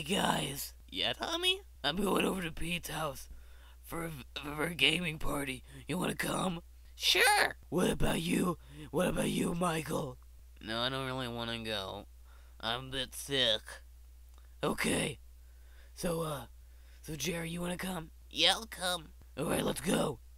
guys. Yeah, Tommy? I'm going over to Pete's house for a gaming party. You wanna come? Sure. What about you? What about you, Michael? No, I don't really want to go. I'm a bit sick. Okay. So Jerry, you wanna come? Yeah, I'll come. Alright, let's go.